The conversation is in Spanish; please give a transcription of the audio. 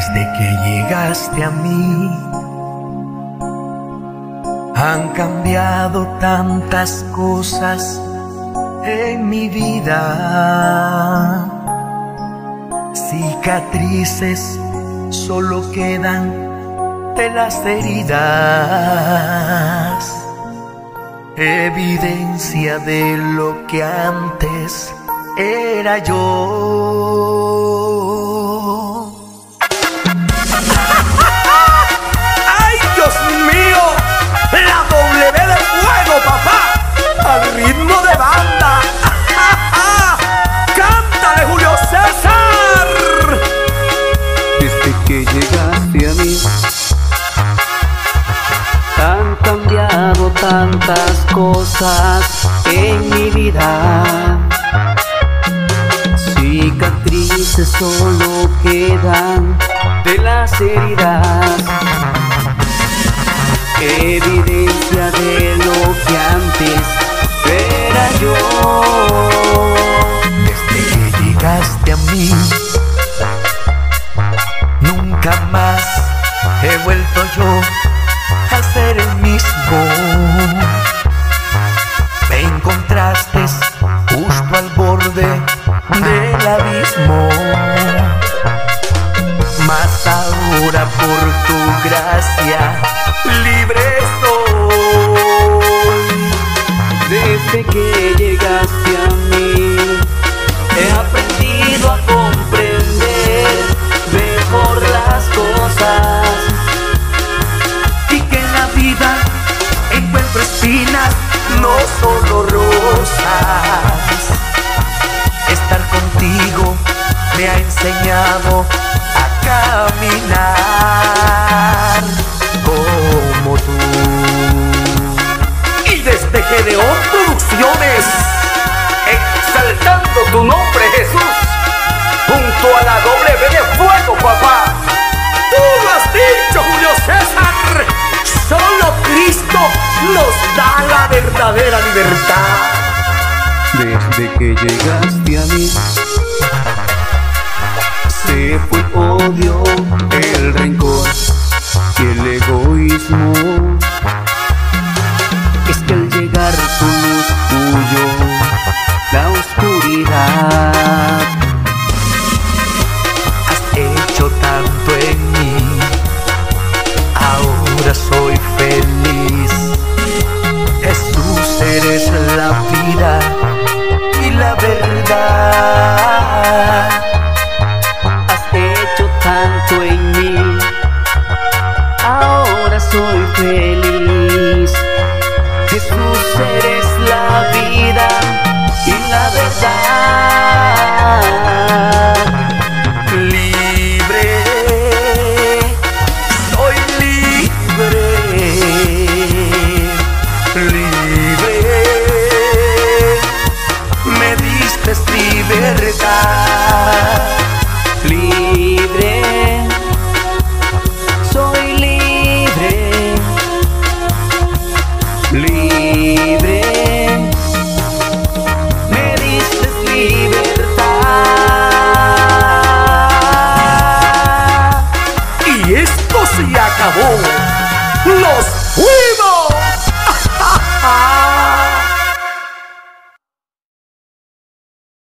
Desde que llegaste a mí, han cambiado tantas cosas en mi vida. Cicatrices solo quedan de las heridas, evidencia de lo que antes era yo. ¡Ay, Dios mío! ¡La W de fuego, papá! ¡Al ritmo de banda! ¡Cántale, Julio César! Desde que llegaste a mí, han cambiado tantas cosas en mi vida. Cicatrices solo quedan de las heridas, evidencia de lo que antes era yo. Desde que llegaste a mí, nunca más he vuelto yo a ser el mismo. Me encontraste justo al borde del abismo, mas ahora por tu gracia libre soy. Desde que llegaste a mí, he aprendido a comprender mejor las cosas, Y que en la vida encuentro espinas, no solo rosas. Estar contigo me ha enseñado a caminar como tú. Y desde Gedeón Producciones, exaltando tu nombre, Jesús, junto a la W de fuego, papá. Tú lo has dicho, Julio César. Solo Cristo nos da la verdadera libertad. desde que llegaste a mí, se fue el odio, el rencor y el egoísmo. Es que al llegar tu luz huyó la oscuridad. Has hecho tanto en mí, ahora soy feliz. Jesús, eres la vida y la verdad. Has hecho tanto en mí, ahora soy feliz. Jesús, eres la vida y la verdad. Libre, soy libre, libre. Me diste libertad. Libre, soy libre, libre, me diste libertad. Y esto se acabó. ¡Nos fuimos!